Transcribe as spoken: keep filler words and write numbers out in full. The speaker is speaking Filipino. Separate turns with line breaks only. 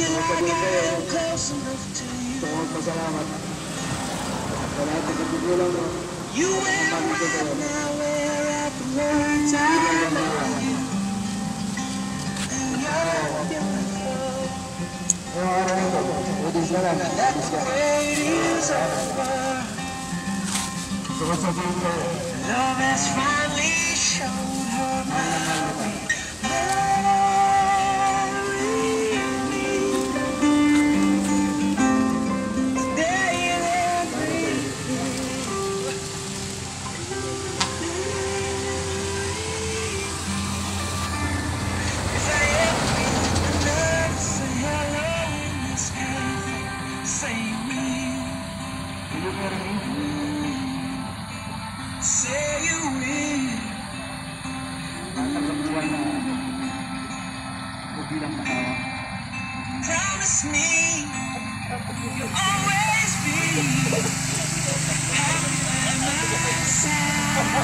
Magpapagod kayo. Gusto ko magpasalamat. Sa lahat ng katigulang mo. Magpapagod kayo. Ngayong araw nito, udis na lang. Udis ka. Gusto ko sabihin ko. Love has finally shown her my way. Say you will. Tatagpuan na o bilang katawa. Promise me you'll always be happy by my side.